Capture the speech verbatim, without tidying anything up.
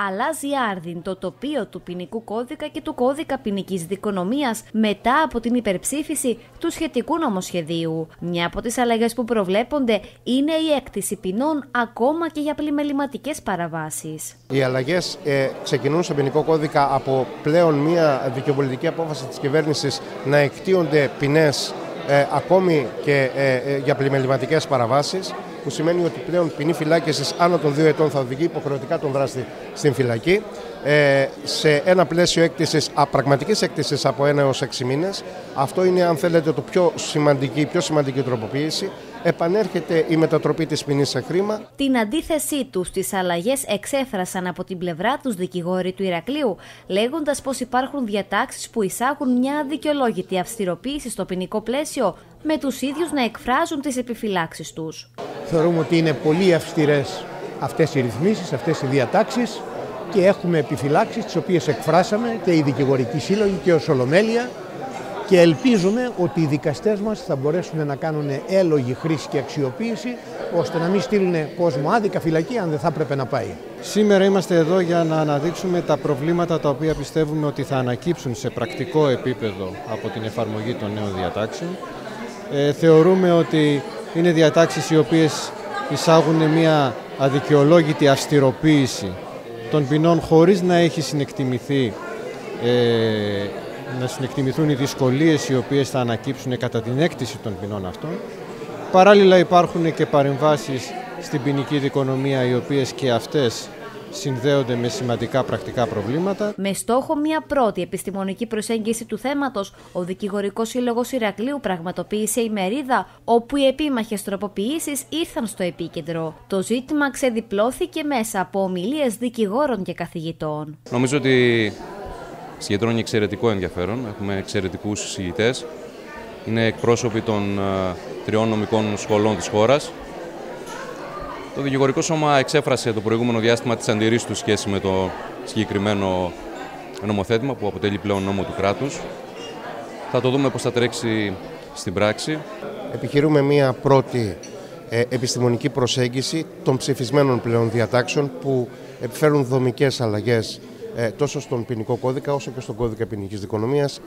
αλλάζει άρδιν το τοπίο του ποινικού κώδικα και του κώδικα ποινικής δικονομίας μετά από την υπερψήφιση του σχετικού νομοσχεδίου. Μια από τις αλλαγές που προβλέπονται είναι η έκτηση ποινών ακόμα και για πλημεληματικές παραβάσεις. Οι αλλαγές ε, ξεκινούν στον ποινικό κώδικα από πλέον μια δικαιοπολιτική απόφαση της κυβέρνησης να εκτείονται ποινές ε, ακόμη και ε, για πλημεληματικές παραβάσεις, που σημαίνει ότι πλέον ποινή φυλάκισης άνω των δύο ετών θα οδηγεί υποχρεωτικά τον δράστη στην φυλακή, ε, σε ένα πλαίσιο έκτησης, πραγματικής έκτησης από ένα έως έξι μήνες. Αυτό είναι, αν θέλετε, το πιο σημαντική, πιο σημαντική τροποποίηση. Επανέρχεται η μετατροπή της ποινής σε χρήμα. Την αντίθεσή τους στις αλλαγές εξέφρασαν από την πλευρά τους δικηγόροι του Ηρακλείου, λέγοντας πως υπάρχουν διατάξεις που εισάγουν μια αδικαιολόγητη αυστηροποίηση στο ποινικό πλαίσιο, με τους ίδιους να εκφράζουν τις επιφυλάξεις τους. Θεωρούμε ότι είναι πολύ αυστηρές αυτές οι ρυθμίσεις, αυτές οι διατάξεις, και έχουμε επιφυλάξεις τις οποίες εκφράσαμε και οι δικηγορικοί σύλλογοι και ως Ολομέλεια, και ελπίζουμε ότι οι δικαστές μας θα μπορέσουν να κάνουν έλογη χρήση και αξιοποίηση, ώστε να μην στείλουν κόσμο άδικα φυλακή αν δεν θα έπρεπε να πάει. Σήμερα είμαστε εδώ για να αναδείξουμε τα προβλήματα τα οποία πιστεύουμε ότι θα ανακύψουν σε πρακτικό επίπεδο από την εφαρμογή των νέων διατάξεων. Ε, θεωρούμε ότι είναι διατάξεις οι οποίες εισάγουν μια αδικαιολόγητη αυστηροποίηση των ποινών χωρίς να έχει συνεκτιμηθεί, ε, να συνεκτιμηθούν οι δυσκολίες οι οποίες θα ανακύψουν κατά την έκτηση των ποινών αυτών. Παράλληλα υπάρχουν και παρεμβάσεις στην ποινική δικονομία, οι οποίες και αυτές συνδέονται με σημαντικά πρακτικά προβλήματα. Με στόχο μια πρώτη επιστημονική προσέγγιση του θέματος, ο Δικηγορικός Σύλλογος Ηρακλείου πραγματοποίησε ημερίδα, όπου οι επίμαχες τροποποιήσεις ήρθαν στο επίκεντρο. Το ζήτημα ξεδιπλώθηκε μέσα από ομιλίες δικηγόρων και καθηγητών. Νομίζω ότι συγκεντρώνει εξαιρετικό ενδιαφέρον. Έχουμε εξαιρετικούς συζητητές. Είναι εκπρόσωποι των uh, τριών νομικών σχολών της χώρας. Το Δικηγορικό Σώμα εξέφρασε το προηγούμενο διάστημα τις αντιρρήσεις του σχέση με το συγκεκριμένο νομοθέτημα που αποτελεί πλέον νόμο του κράτους. Θα το δούμε πώς θα τρέξει στην πράξη. Επιχειρούμε μία πρώτη ε, επιστημονική προσέγγιση των ψηφισμένων πλέον διατάξεων που επιφέρουν δομικές αλλαγές ε, τόσο στον ποινικό κώδικα όσο και στον κώδικα ποινικής δικονομίας.